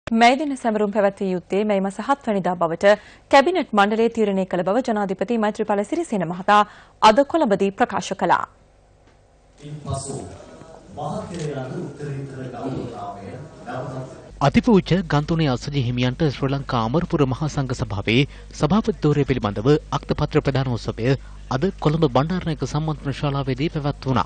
මේ දින සැමරුම් පැවැත්විය යුත්තේ මේ මාස 7 වෙනිදා බවට කැබිනට් මණ්ඩලයේ තීරණය කළ බව ජනාධිපති මෛත්‍රීපාල සිරිසේන මහතා අද කොළඹදී ප්‍රකාශ කළා. අතිපූජ්‍ය ගන්තුනේ අසජි හිමියන්ට ශ්‍රී ලංකා අමරපුර මහා සංඝ සභාවේ සභාපතිවරයා පිළිබඳව අක්තපත්‍ර ප්‍රදානෝත්සවය අද කොළඹ බණ්ඩාරනායක සම්මන්ත්‍රණ ශාලාවේදී පැවැත්වුණා.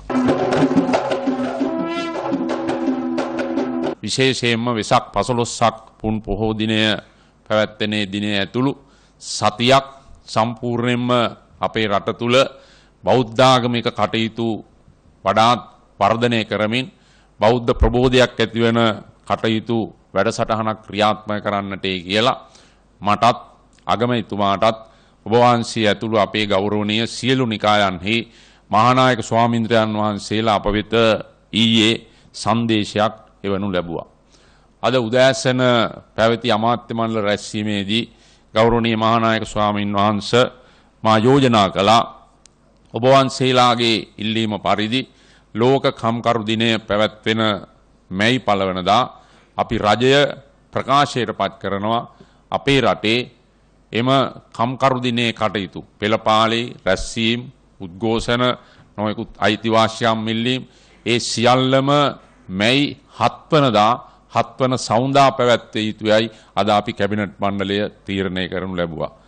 විශේෂයෙන්ම වෙසක් 15ක් පුන් පොහෝ දිනය පැවැත්වෙන දිනය ඇතුළු සතියක් සම්පූර්ණයෙන්ම අපේ රට තුල බෞද්ධාගමික කටයුතු වඩාත් වර්ධනය කරමින් බෞද්ධ ප්‍රබෝධයක් ඇතිවන කටයුතු වැඩසටහනක් ක්‍රියාත්මක කරන්නට කියලා මටත් අගමැතිතුමාටත් ඔබ වහන්සේ ඇතුළු අපේ ගෞරවනීය සියලු නිකායන්හි මහානායක ස්වාමීන්ද්‍රයන් වහන්සේලා අප වෙත ඊයේ සංදේශයක් එවනු ලැබුවා. අද උදෑසන පැවති අමාත්‍ය මණ්ඩල රැස්වීමේදී ගෞරවනීය මහානායක ස්වාමීන් වහන්සේ මා යෝජනා කළා ඔබ වහන්සේලාගේ ඉල්ලීම පරිදි ලෝක කම්කරු දිනය පැවැත්වෙන මැයි 1 වෙනිදා අපි රජය ප්‍රකාශයට පත් කරනවා අපේ රටේ එම කම්කරු දිනයේ කටයුතු පෙළපාලි රැස්වීම උද්ඝෝෂණ නොයෙකුත් අයිතිවාසිකම් මිල්ලීම් ඒ සියල්ලම මැයි 7 වෙනිදා 7 වන සවුන්දා පැවැත්විය යුතුයයි අද අපි කැබිනට් මණ්ඩලය තීරණය කරනු ලැබුවා.